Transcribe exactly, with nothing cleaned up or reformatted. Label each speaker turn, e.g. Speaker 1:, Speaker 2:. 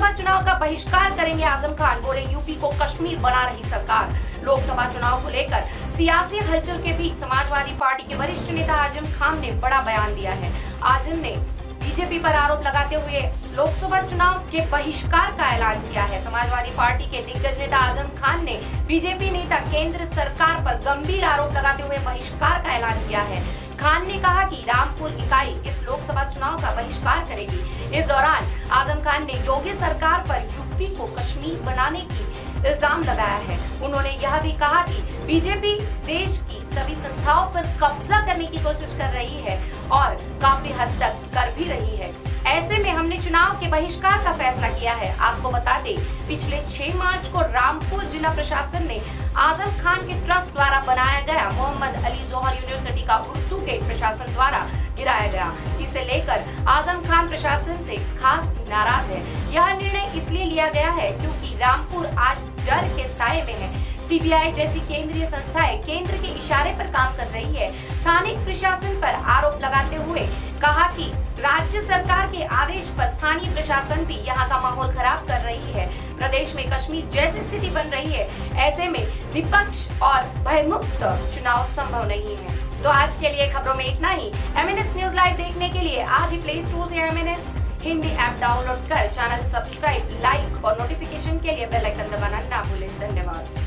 Speaker 1: लोकसभा चुनाव का बहिष्कार करेंगे आजम खान। बोले यूपी को कश्मीर बना रही सरकार। लोकसभा चुनाव को लेकर सियासी हलचल के बीच समाजवादी पार्टी के वरिष्ठ नेता आजम खान ने बड़ा बयान दिया है। आजम ने बीजेपी पर आरोप लगाते हुए लोकसभा चुनाव के बहिष्कार का ऐलान किया है। समाजवादी पार्टी के दिग्गज नेता आजम खान ने बीजेपी नेता केंद्र सरकार पर गंभीर आरोप लगाते हुए बहिष्कार का ऐलान किया है। खान ने कहा कि रामपुर इकाई इस लोकसभा चुनाव का बहिष्कार करेगी। इस दौरान आजम खान ने योगी सरकार पर यूपी को कश्मीर बनाने की इल्जाम लगाया है। उन्होंने यह भी कहा कि बीजेपी देश की सभी संस्थाओं पर कब्जा करने की कोशिश कर रही है और काफी हद तक कर भी रही है। ऐसे में हमने चुनाव के बहिष्कार का फैसला किया है। आपको बता दें, पिछले छह मार्च को रामपुर जिला प्रशासन ने आजम खान के ट्रस्ट द्वारा बनाया गया मोहम्मद अली जोहर यूनिवर्सिटी का उर्दू गेट प्रशासन द्वारा गिराया गया। इसे लेकर आजम खान प्रशासन से खास नाराज है। यह निर्णय इसलिए लिया गया है क्योंकि रामपुर आज डर के साए में है। सीबीआई जैसी केंद्रीय संस्थाएं केंद्र के इशारे पर काम कर रही है। स्थानीय प्रशासन पर आरोप लगाते हुए कहा कि राज्य सरकार के आदेश पर स्थानीय प्रशासन भी यहां का माहौल खराब कर रही है। प्रदेश में कश्मीर जैसी स्थिति बन रही है। ऐसे में विपक्ष और भयमुक्त चुनाव संभव नहीं है। तो आज के लिए खबरों में इतना ही। एमएनएस न्यूज लाइव देखने के लिए आज ही प्ले स्टोर से एमएनएस हिंदी ऐप डाउनलोड कर चैनल सब्सक्राइब, लाइक और नोटिफिकेशन के लिए बेल आइकन दबाना ना भूलें। धन्यवाद।